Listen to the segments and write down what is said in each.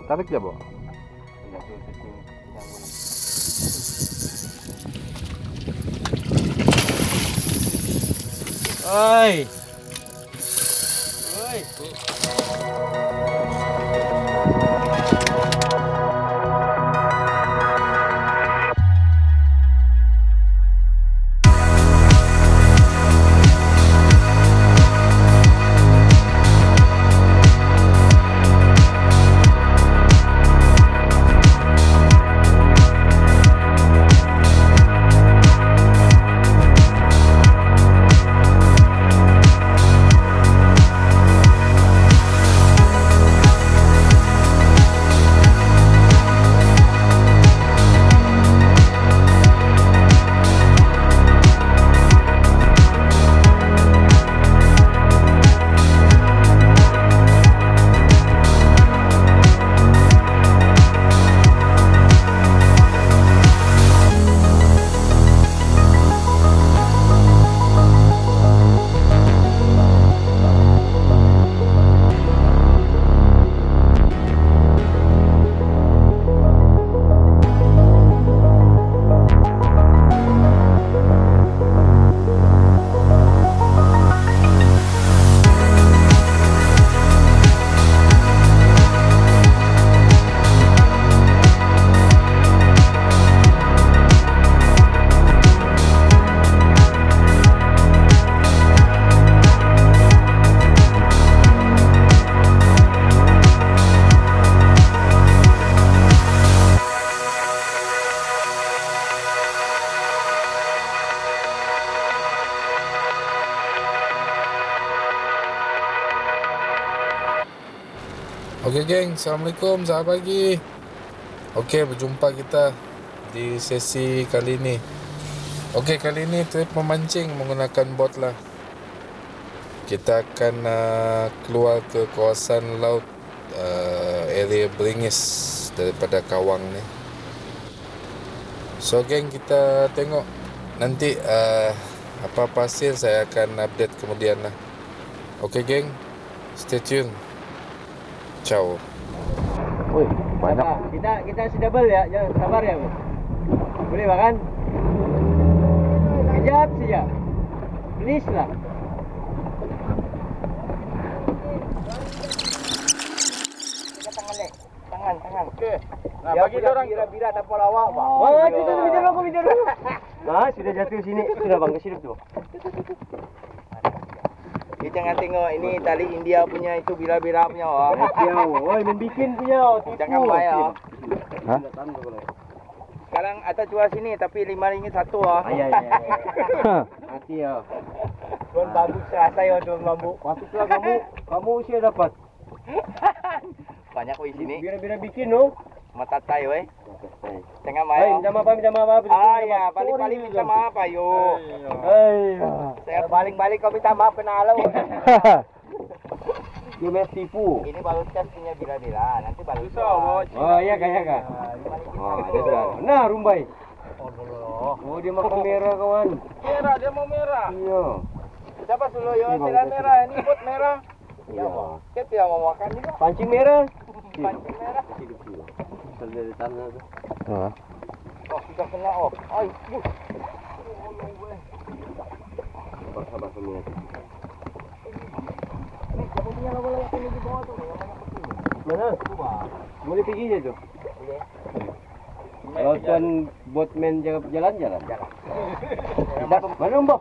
Tarik ya, Bang. Oi. Oi. Oke geng, Assalamualaikum, selamat pagi. Oke, berjumpa kita di sesi kali ini. Oke, kali ini trip memancing menggunakan bot lah. Kita akan keluar ke kawasan laut area Beringis daripada Kawang ni. So geng, kita tengok nanti apa-apa hasil saya akan update kemudian lah. Oke geng, stay tune. Ciao. Wih, banyak. Kita si double ya, jangan sabar ya, Bu. Boleh makan? Kejap saja. Please lah. Tangan. Oke. Nah, ya, bagi orang bira-bira tanpa lawak, Bang. Oh, video dulu. Nah, sudah jatuh sini. Sudah Bang, kesilip tuh. Kita jangan tengok ini tali India punya itu bira-bira punya oh. Woi, membikin punya. Jangan bayar. Hah? Sekarang atas jual sini tapi RM5 satu ah. Iya. Hati ya. Tuan bambu serasa ya tuan bambu. Patutlah kamu usia dapat. Banyak kok di sini. Bira-bira bikin no. Mata tai weh. Tengah main. Minta maaf. Ah ya, balik-balik minta maaf ayo. Saya balik-balik kau minta maaf kena halau. Dia mes tipu. Ini baru tes punya bira-bira, nanti baru. Oh iya kayak. Oh, ada sudah. Nah, rumbai. Oh, dia mau merah kawan. Dia mau merah. Iya. Siapa suruh yo merah? Ini bot merah. Iya, Bang. Kita tidak mau makan juga. Pancing merah. Dari tanah tu. Oh, sudah kena oh. Ai, bu. Sabar semua. Ni, kamu punya bola yang di bawah tu. Mana? Boleh pergi je tu. Boleh. Kalau tuan boatman jalan-jalan. Mana Mbak?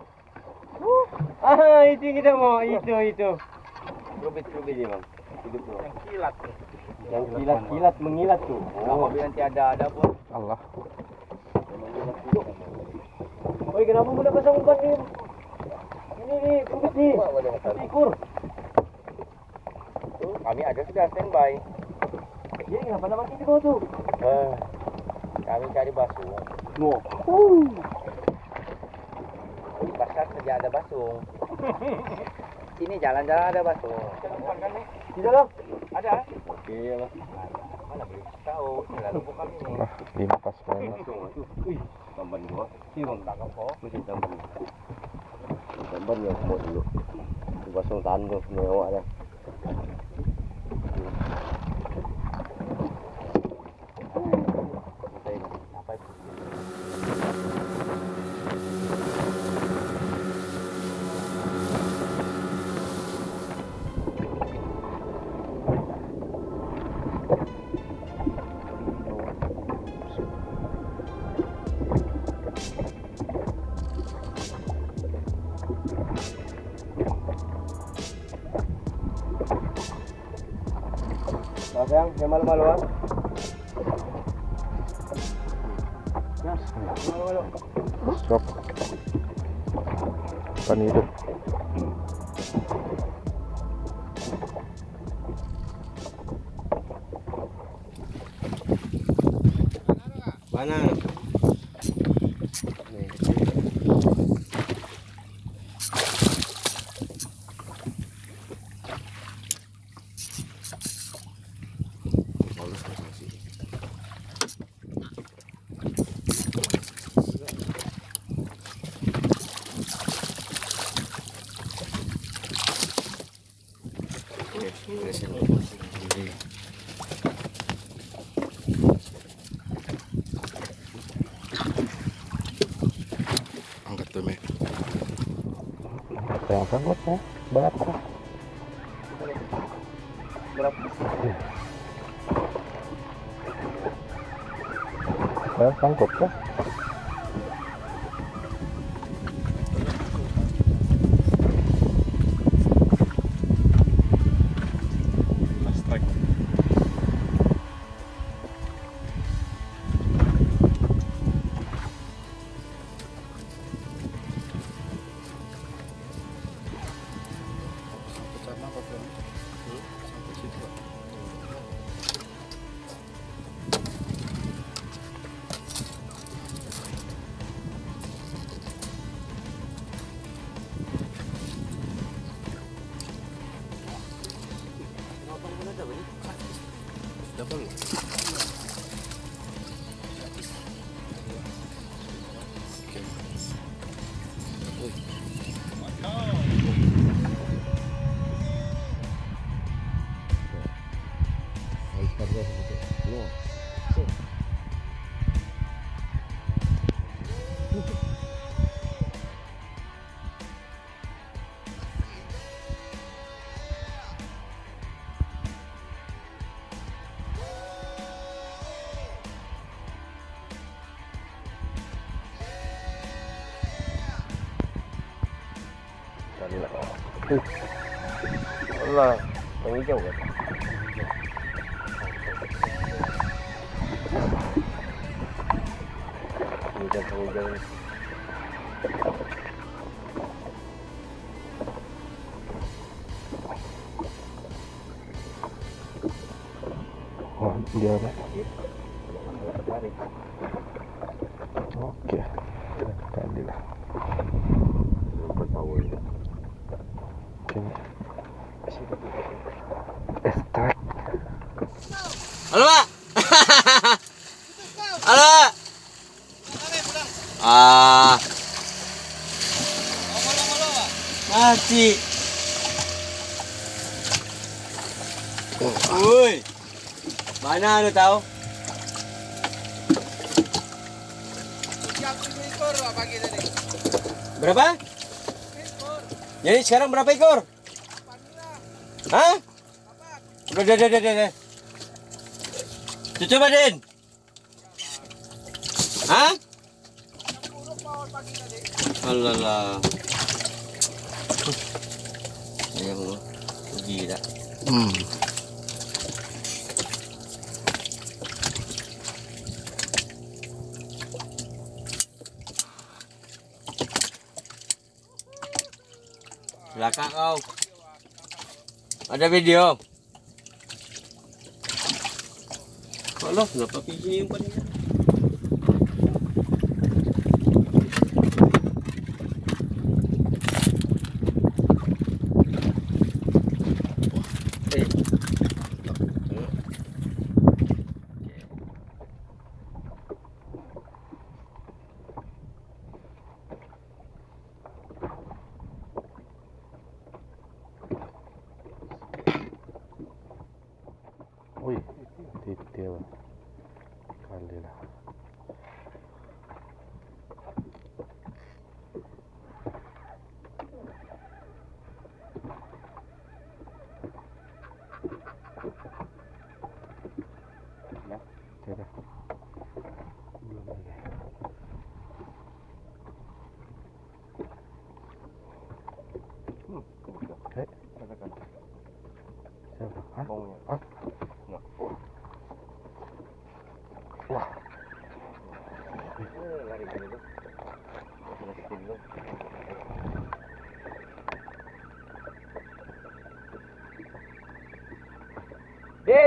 Itu kita mau. Itu. Rubit je, Bang. Hidup tu. Yang kilat mengilat tuh. Oh, nanti ada pun. Allah. Oi, kenapa mudah pasang umpan ni? Ini kubit ni. Ikur. Kami ada sudah standby. Jadi kenapa nak mati di bawah tu? Kami cari basung. No. Di pasar saja ada basung. Sini jalan-jalan ada basung. Di dalam ada. Oke ya Mas. Mana boleh tahu lalu bukan ini. Limpas banget. Wih, tamban gua. Siang tangkap kok. Mesti tamban. Tamban ya mau dulu. Basung tandu nyawa ada. Mas yang malu-malu ah. Malu-malu. Stop. Pan hidup. Mana? Angkat tuh, Mek. Apa yang sangkut ya? Berapa? Yang sangkut ya? Double. Allah, yang hijau kan? Ini kan yang hijau. Oh, dia ada. Oke. Tadi lah. Oke. Start. Halo, Pak. Halo. Ah. Mati. Woi. Mana lu tahu? Berapa? Jadi sekarang berapa ekor? Hah? Udah. Coba, Den. Hah? Alah. Ayam lu. Gila. Belakang kau. Ada video. Kalau kenapa video yang paling? Wih, detail kali lah.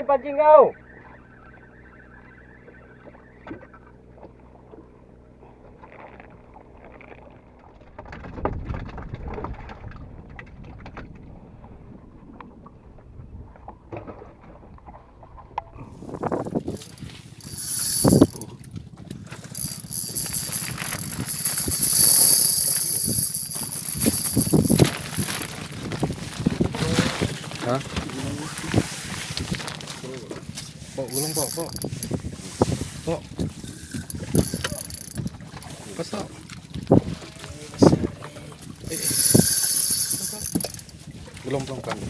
pancing kau. Hah? Pok, gulung pok, pok. Pok. Pasok. Gulung pelan-pelan.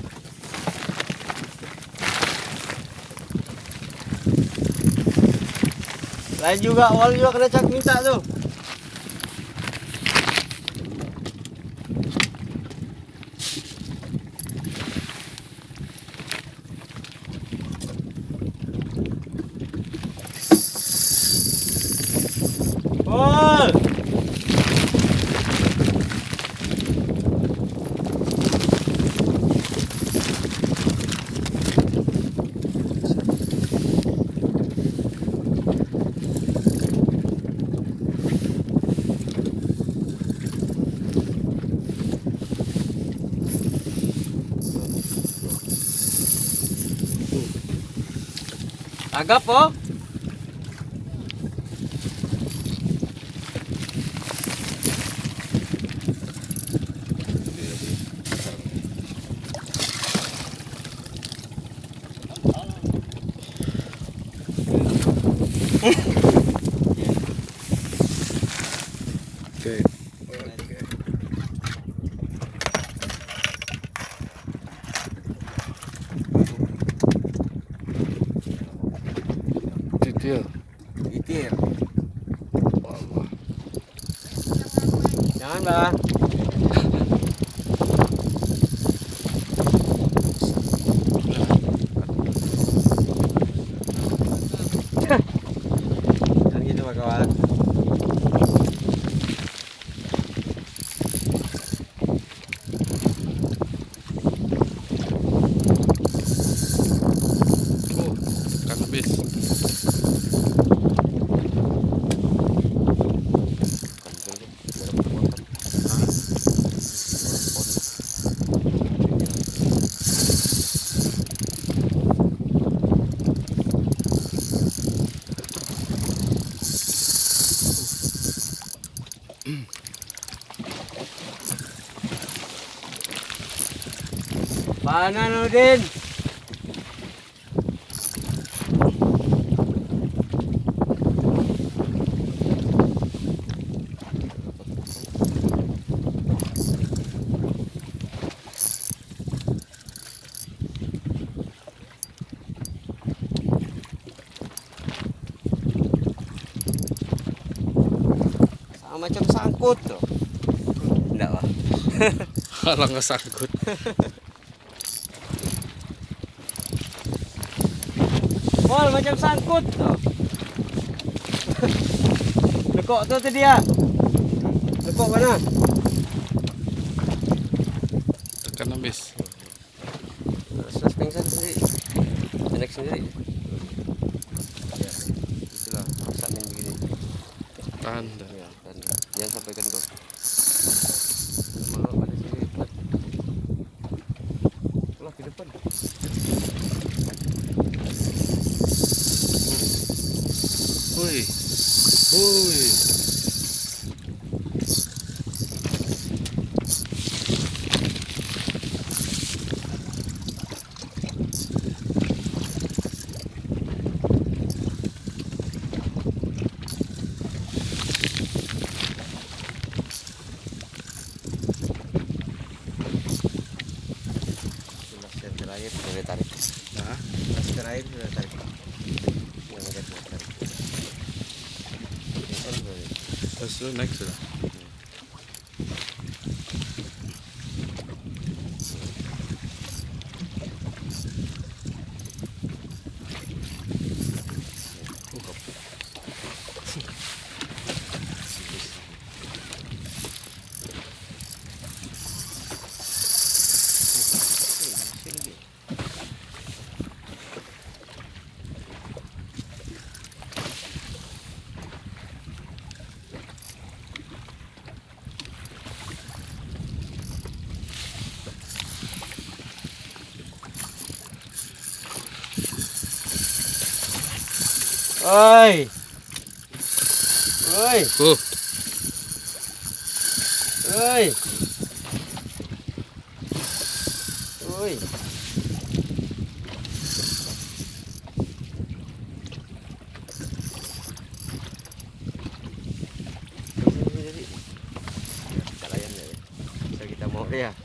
Lain juga, awal juga kena cak minta tu. Wal. Agap oh. Oke. Titil. Itir. Allah. Jangan, Bang. Jangan gitu, Pak kawan. Oh, kan habis. Mana Nudin? Sama macam sangkut tuh. Enggak lah. Kalau nggak sangkut. Wal macam sangkut tuh. Lekok tuh tadi ya. Lekok mana? Kan habis. Suspension sendiri. Enak sendiri. Ya, itulah masak main begini. Tanda. Ya, dan jangan sampai kendor. Malah pada sini. Pulang ke depan. Hui. Hui. Terakhir sudah tarik. Nah, Terakhir sudah tarik. Yang ada sudah tarik. terus lu naik sudah. Oi. Oi. Oi. Oi. Bisa kita mau dia.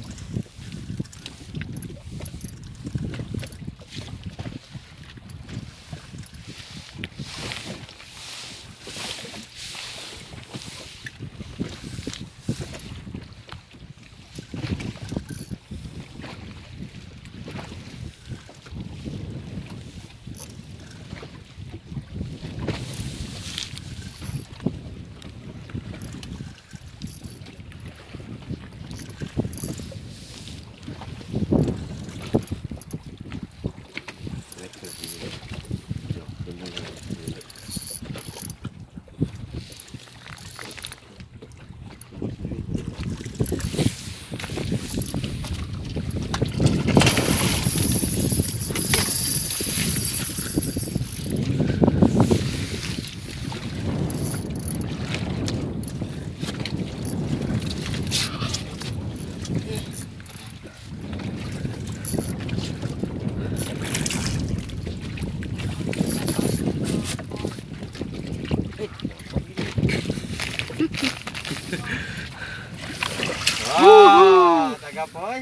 Wah, tagap boy.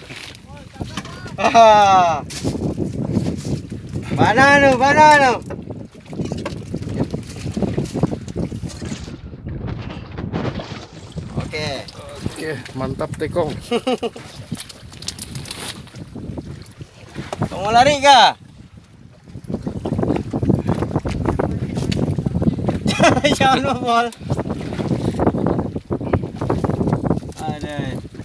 Banano. Oke, mantap tekong. Kamu lari kah? Jangan ngebol. Ada.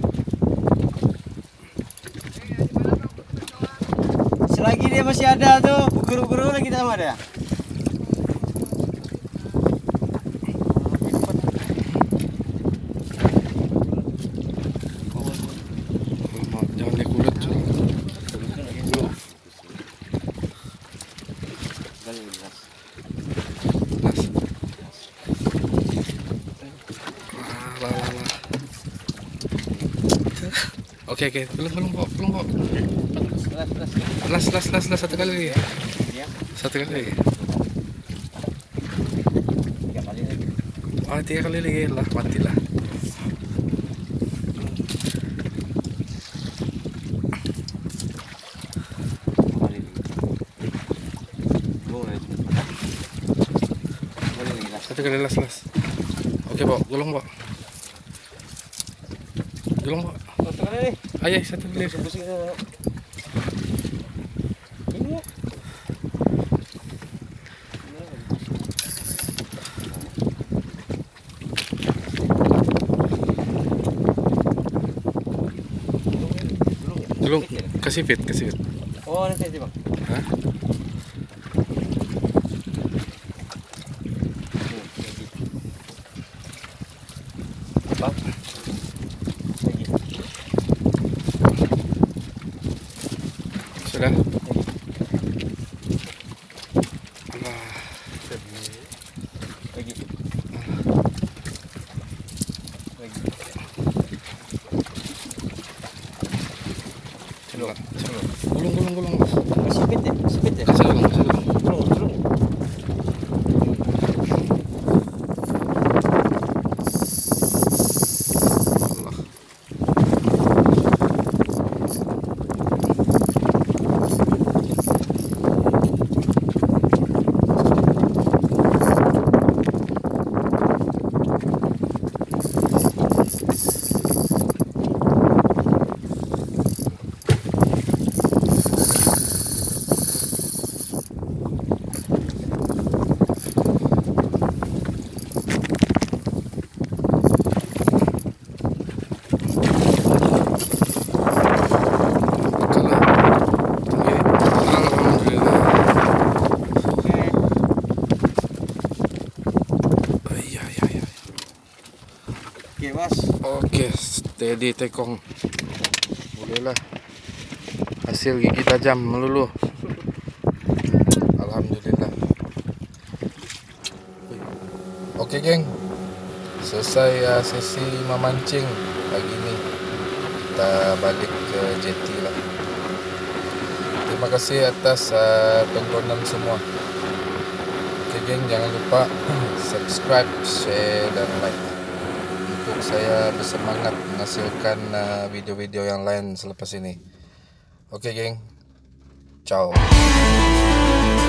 Selagi dia masih ada tuh, guru-guru lagi sama dia. Jangan dikulit. Oke, belum kok. Las, satu kali lagi. Satu kali lagi. 3 kali lagi. Oh, 3 kali lagi lah, matilah. Satu kali las. Oke, Pak, gulung, Pak. Satu kali nih. Ayo, satu kali. Pusing dulu. Ini. Gulung, kasih fit. Oh, nanti aja, Bang. Hah? Bang. Sudah. Lagi. Gulung. Sipit ya. Kasih gulung. Belum. Oke, Mas. Oke, steady tekong. Bolehlah. Hasil gigi tajam melulu. Alhamdulillah. Oke geng, selesai sesi memancing pagi ini. Kita balik ke jeti lah. Terima kasih atas tontonan semua. Oke geng, jangan lupa subscribe, share dan like untuk saya bersemangat menghasilkan video-video yang lain selepas ini. Oke geng, ciao.